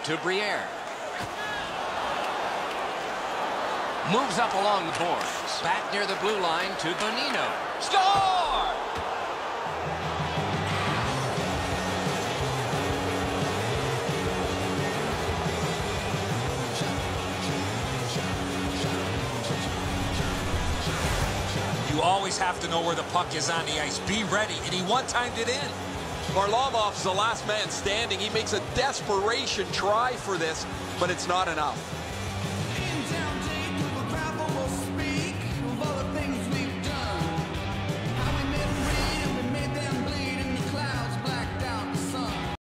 to Briere. Moves up along the boards. Back near the blue line to Bonino. Score! You always have to know where the puck is on the ice. Be ready, and he one-timed it in. Varlamov's the last man standing. He makes a desperation try for this, but it's not enough.